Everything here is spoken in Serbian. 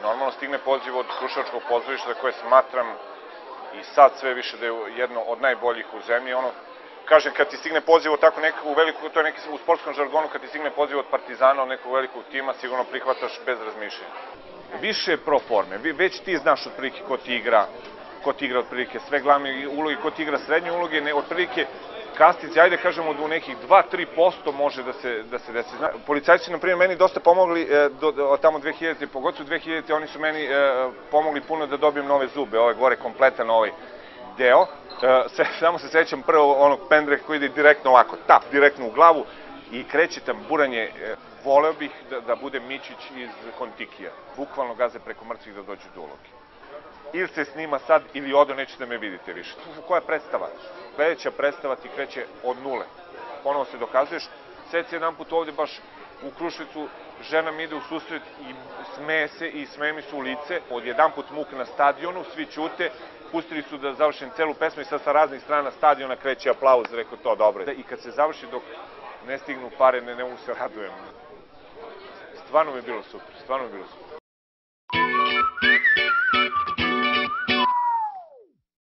normalno stigne poziv od Kruševačkog pozorišta za koje smatram i sad sve više da je jedno od najboljih u zemlji. Kažem, kad ti stigne poziv od tako nekog velikog, to je neki u sportskom žargonu, kad ti stigne poziv od Partizana, od nekog velikog tima, sigurno prihvataš bez razmišljenja. Više pro forme, već ti znaš otprilike ko ti igra otprilike sve glavne uloge, ko ti igra srednje uloge, otprilike kastici, ajde kažemo, u nekih 2-3% može da se desi. Policajci, na primjer, meni dosta pomogli tamo 2000, pogotovo 2000, oni su meni pomogli puno da dobijem nove zube, ovaj gore kompletan ovaj deo. Samo se sećam prvo onog pendreka koji ide direktno ovako, tap, direktno u glavu i kreće tamburanje. Voleo bih da bude Mićić iz Kontikija. Bukvalno gaze preko mrtvih da dođu do uloge. Ili se snima sad ili odo, nećete da me vidite više. Koja je predstava? Sledeća predstava ti kreće od nule. Ponovo se dokazuješ. Sjeti se jedan put ovde baš u Kruševcu, žena mi ide u susret i smeje se i smeje mi se u lice. Od jedan put muk na stadionu, svi ćute, pustili su da završim celu pesmu i sad sa raznih strana stadiona kreće aplauz, rekao to dobro. I kad se završi dok ne stignu pare, ne mogu se radujem. Stvarno mi je bilo super, stvarno mi je bilo super.